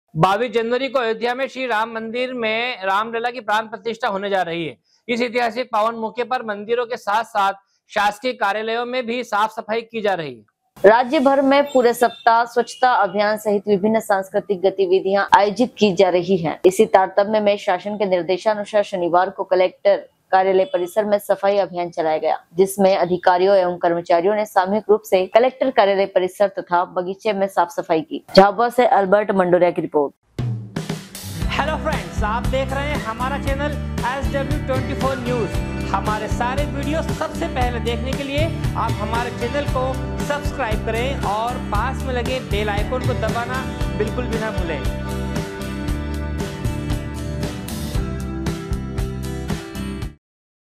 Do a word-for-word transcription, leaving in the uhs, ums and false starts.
बाईस जनवरी को अयोध्या में श्री राम मंदिर में रामलला की प्राण प्रतिष्ठा होने जा रही है। इस ऐतिहासिक पावन मौके पर मंदिरों के साथ साथ शासकीय कार्यालयों में भी साफ सफाई की जा रही है। राज्य भर में पूरे सप्ताह स्वच्छता अभियान सहित विभिन्न सांस्कृतिक गतिविधियां आयोजित की जा रही हैं। इसी तारतम्य में शासन के निर्देशानुसार शनिवार को कलेक्टर कार्यालय परिसर में सफाई अभियान चलाया गया, जिसमें अधिकारियों एवं कर्मचारियों ने सामूहिक रूप से कलेक्टर कार्यालय परिसर तथा बगीचे में साफ सफाई की। झाबुआ से अल्बर्ट मंडोरिया की रिपोर्ट। हेलो फ्रेंड्स, आप देख रहे हैं हमारा channel S W twenty four news. हमारे सारे वीडियो सबसे पहले देखने के लिए आप हमारे चैनल को सब्सक्राइब करें और पास में लगे बेल आइकन को दबाना बिल्कुल भी ना भूलें।